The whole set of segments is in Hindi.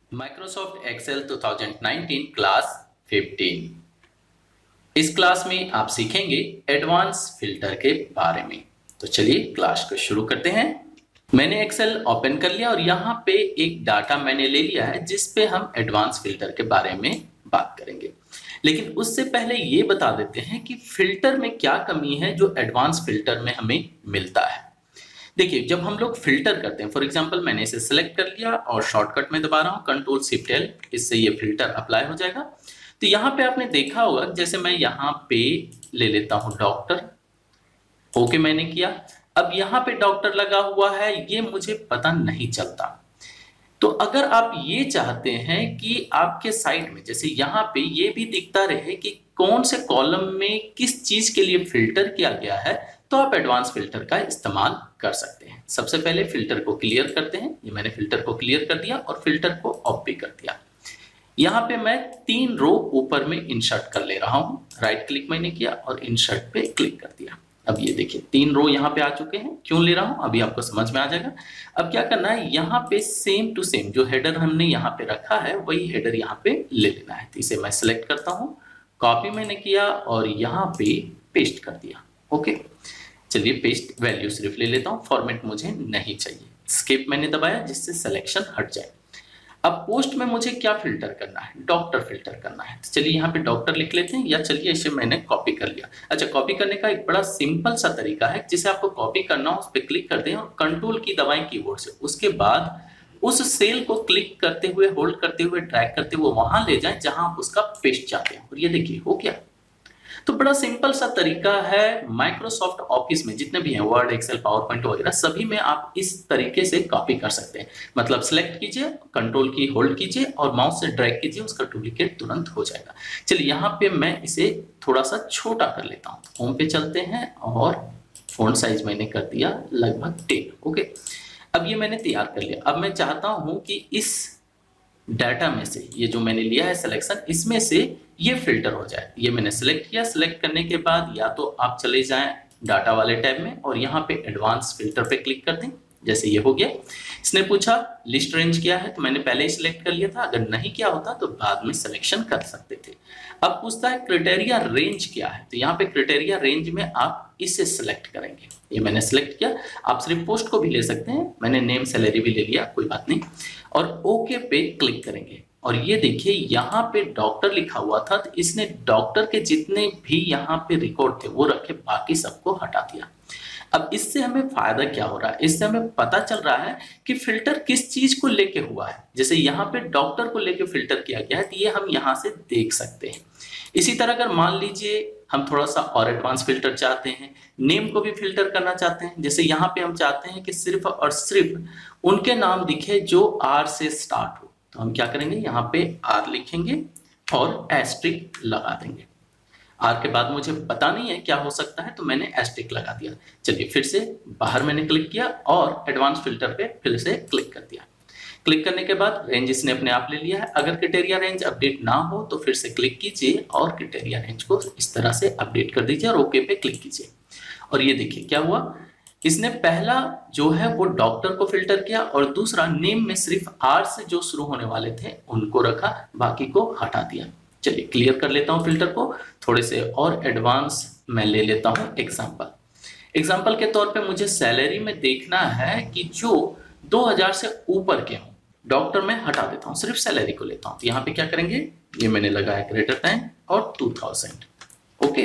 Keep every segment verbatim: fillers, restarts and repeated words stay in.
माइक्रोसॉफ्ट एक्सेल दो हज़ार उन्नीस क्लास पंद्रह। इस क्लास में आप सीखेंगे एडवांस फिल्टर के बारे में। तो चलिए क्लास को शुरू करते हैं। मैंने एक्सेल ओपन कर लिया और यहाँ पे एक डाटा मैंने ले लिया है जिस पे हम एडवांस फिल्टर के बारे में बात करेंगे। लेकिन उससे पहले ये बता देते हैं कि फिल्टर में क्या कमी है जो एडवांस फिल्टर में हमें मिलता है। देखिए, जब हम लोग फिल्टर करते हैं, फॉर एग्जांपल मैंने इसे सिलेक्ट कर लिया और शॉर्टकट में दबा रहा हूं कंट्रोल शिफ्ट एल, इससे ये फिल्टर अप्लाई हो जाएगा। तो यहाँ पे आपने देखा होगा, जैसे मैं यहाँ पे ले लेता हूं डॉक्टर, ओके मैंने किया। अब यहाँ पे डॉक्टर लगा हुआ है, ये मुझे पता नहीं चलता। तो अगर आप ये चाहते हैं कि आपके साइड में जैसे यहाँ पे ये भी दिखता रहे कि कौन से कॉलम में किस चीज के लिए फिल्टर किया गया है, तो आप एडवांस फिल्टर का इस्तेमाल कर सकते हैं। सबसे पहले फिल्टर को क्लियर करते हैं। ये मैंने फिल्टर को क्लियर कर दिया और फिल्टर को ऑफ भी कर दिया। यहाँ पे मैं तीन रो ऊपर में इंसर्ट कर ले रहा हूँ। राइट क्लिक मैंने किया और इंसर्ट पे क्लिक कर दिया। अब ये देखिए तीन रो यहाँ पे आ चुके हैं। क्यों ले रहा हूँ अभी आपको समझ में आ जाएगा। अब क्या करना है, यहाँ पे सेम टू सेम जो हेडर हमने यहाँ पे रखा है वही हेडर यहाँ पे ले लेना है। तो इसे मैं सिलेक्ट करता हूँ, कॉपी मैंने किया और यहाँ पे पेस्ट कर दिया। ओके, चलिए पेस्ट वैल्यू सिर्फ ले लेता हूँ, फॉर्मेट मुझे नहीं चाहिए। स्किप मैंने दबाया जिससे सिलेक्शन हट जाए। अब पोस्ट में मुझे क्या फिल्टर करना है, डॉक्टर फिल्टर करना है। तो चलिए यहाँ पे डॉक्टर लिख लेते हैं, या चलिए इसे मैंने कॉपी कर लिया। अच्छा, कॉपी करने का एक बड़ा सिंपल सा तरीका है। जिसे आपको कॉपी करना हो उस पर क्लिक कर दें और कंट्रोल की दबाएं कीबोर्ड से। उसके बाद उस सेल को क्लिक करते हुए, होल्ड करते हुए, ड्रैग करते हुए वहां ले जाएं जहां आप उसका पेस्ट चाहते हैं। और ये देखिए हो गया। तो बड़ा सिंपल सा तरीका है। माइक्रोसॉफ्ट ऑफिस में जितने भी हैं, वर्ड, एक्सेल, पावर पॉइंट वगैरह, सभी में आप इस तरीके से कॉपी कर सकते हैं। मतलब सिलेक्ट कीजिए, कंट्रोल की होल्ड कीजिए और माउस से ड्रैग कीजिए, उसका डुप्लीकेट तुरंत हो जाएगा। चलिए यहाँ पे मैं इसे थोड़ा सा छोटा कर लेता हूँ। होम पे चलते हैं और फॉन्ट साइज मैंने कर दिया लगभग टेन। ओके, अब ये मैंने तैयार कर लिया। अब मैं चाहता हूँ कि इस डाटा में से, ये जो मैंने लिया है सिलेक्शन, इसमें से ये फिल्टर हो जाए। ये मैंने सिलेक्ट किया। सिलेक्ट करने के बाद या तो आप चले जाएं डाटा वाले टैब में और यहाँ पे एडवांस फिल्टर पे क्लिक कर दें। जैसे ये हो गया। इसने पूछा लिस्ट रेंज क्या है, तो मैंने पहले ही सिलेक्ट कर लिया था। अगर नहीं किया होता तो बाद में सिलेक्शन कर सकते थे। अब पूछता है क्राइटेरिया रेंज क्या है, तो यहाँ पे क्राइटेरिया रेंज में आप इसे सिलेक्ट करेंगे। ये मैंने सिलेक्ट किया। आप सिर्फ पोस्ट को भी ले सकते हैं, मैंने नेम सैलरी भी ले लिया, कोई बात नहीं। और ओके पे क्लिक करेंगे और ये देखिए यहाँ पे डॉक्टर लिखा हुआ था, तो इसने डॉक्टर के जितने भी यहाँ पे रिकॉर्ड थे वो रखे, बाकी सबको हटा दिया। अब इससे हमें फायदा क्या हो रहा है, इससे हमें पता चल रहा है कि फिल्टर किस चीज को लेके हुआ है। जैसे यहाँ पे डॉक्टर को लेके फिल्टर किया गया है, तो ये हम यहाँ से देख सकते हैं। इसी तरह अगर मान लीजिए हम थोड़ा सा और एडवांस फिल्टर चाहते हैं, नेम को भी फिल्टर करना चाहते हैं। जैसे यहाँ पे हम चाहते हैं कि सिर्फ और सिर्फ उनके नाम दिखे जो आर से स्टार्ट हो, तो हम क्या करेंगे, यहाँ पे आर लिखेंगे और एस्ट्रिक लगा देंगे। आर के बाद मुझे पता नहीं है क्या हो सकता है, तो मैंने एस्ट्रिक लगा दिया। चलिए फिर से बाहर मैंने क्लिक किया और एडवांस फिल्टर पे फिर से क्लिक कर दिया। क्लिक करने के बाद रेंज इसने अपने आप ले लिया है। अगर क्राइटेरिया रेंज अपडेट ना हो तो फिर से क्लिक कीजिए और क्राइटेरिया रेंज को इस तरह से अपडेट कर दीजिए और ओके पे क्लिक कीजिए। और ये देखिए क्या हुआ, इसने पहला जो है वो डॉक्टर को फिल्टर किया और दूसरा नेम में सिर्फ आर से जो शुरू होने वाले थे उनको रखा, बाकी को हटा दिया। चलिए क्लियर कर लेता हूं फिल्टर को। थोड़े से और एडवांस मैं ले लेता हूं एग्जांपल। एग्जांपल के तौर पे मुझे सैलरी में देखना है कि जो दो हज़ार से ऊपर के हों। डॉक्टर में हटा देता हूं, सिर्फ सैलरी को लेता हूं। तो यहाँ पे क्या करेंगे, ये मैंने लगाया ग्रेटर देन और टू थाउजेंड। ओके,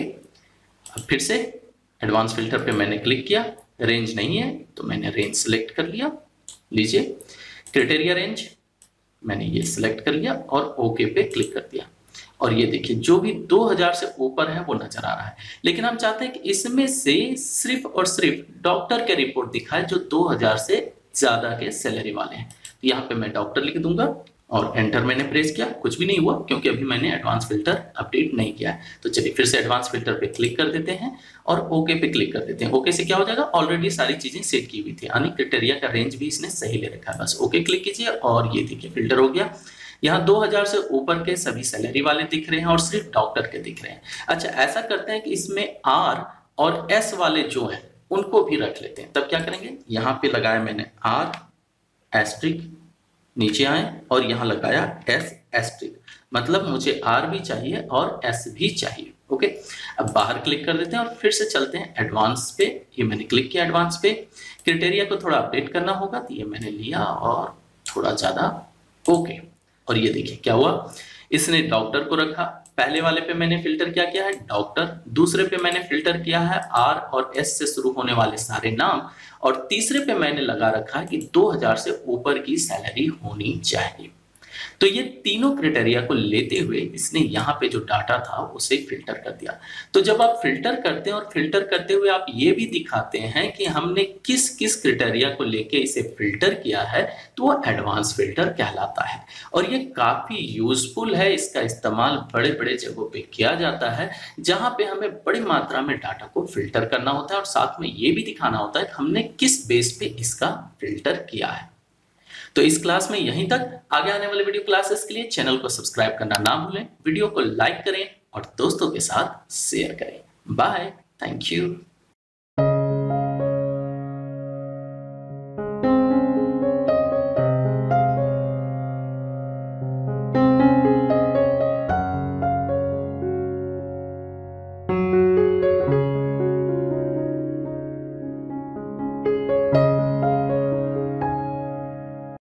अब फिर से एडवांस फिल्टर पे मैंने क्लिक किया। रेंज नहीं है तो मैंने रेंज सिलेक्ट कर लिया। लीजिए क्राइटेरिया रेंज मैंने ये सिलेक्ट कर लिया और ओके पे क्लिक कर दिया। और ये देखिए जो भी दो हज़ार से ऊपर है वो नजर आ रहा है। लेकिन हम चाहते हैं कि इसमें से सिर्फ और सिर्फ डॉक्टर के रिपोर्ट दिखाए जो दो हज़ार से ज्यादा के सैलरी वाले हैं। तो यहाँ पे मैं डॉक्टर लिख दूंगा और एंटर मैंने प्रेस किया। कुछ भी नहीं हुआ क्योंकि अभी मैंने एडवांस फिल्टर अपडेट नहीं किया है। तो चलिए फिर से एडवांस फिल्टर पे क्लिक कर देते हैं और ओके पे क्लिक कर देते हैं। ओके से क्या हो जाएगा, ऑलरेडी सारी चीजें सेट की हुई थी, यानी क्राइटेरिया का रेंज भी इसने सही ले रखा है। बस ओके क्लिक कीजिए और ये देखिए फिल्टर हो गया। यहाँ दो हज़ार से ऊपर के सभी सैलरी वाले दिख रहे हैं और सिर्फ डॉक्टर के दिख रहे हैं। अच्छा, ऐसा करते हैं कि इसमें आर और एस वाले जो हैं उनको भी रख लेते हैं। तब क्या करेंगे, यहाँ पे लगाया मैंने आर एस्ट्रिक नीचे आए और यहाँ लगाया एस एस्ट्रिक, मतलब मुझे आर भी चाहिए और एस भी चाहिए। ओके, अब बाहर क्लिक कर देते हैं और फिर से चलते हैं एडवांस पे। ये मैंने क्लिक किया एडवांस पे। क्राइटेरिया को थोड़ा अपडेट करना होगा, तो ये मैंने लिया और थोड़ा ज्यादा। ओके, और ये देखिए क्या हुआ, इसने डॉक्टर को रखा। पहले वाले पे मैंने फिल्टर क्या किया है, डॉक्टर। दूसरे पे मैंने फिल्टर किया है आर और एस से शुरू होने वाले सारे नाम। और तीसरे पे मैंने लगा रखा है कि दो हज़ार से ऊपर की सैलरी होनी चाहिए। तो ये तीनों क्राइटेरिया को लेते हुए इसने यहाँ पे जो डाटा था उसे फिल्टर कर दिया। तो जब आप फिल्टर करते हैं और फिल्टर करते हुए आप ये भी दिखाते हैं कि हमने किस किस क्राइटेरिया को लेके इसे फिल्टर किया है, तो वो एडवांस फिल्टर कहलाता है। और ये काफी यूजफुल है, इसका इस्तेमाल बड़े बड़े जगहों पे किया जाता है जहां पे हमें बड़ी मात्रा में डाटा को फिल्टर करना होता है और साथ में ये भी दिखाना होता है कि हमने किस बेस पे इसका फिल्टर किया है। तो इस क्लास में यहीं तक। आगे आने वाले वीडियो क्लासेस के लिए चैनल को सब्सक्राइब करना ना भूलें, वीडियो को लाइक करें और दोस्तों के साथ शेयर करें। Bye, thank you.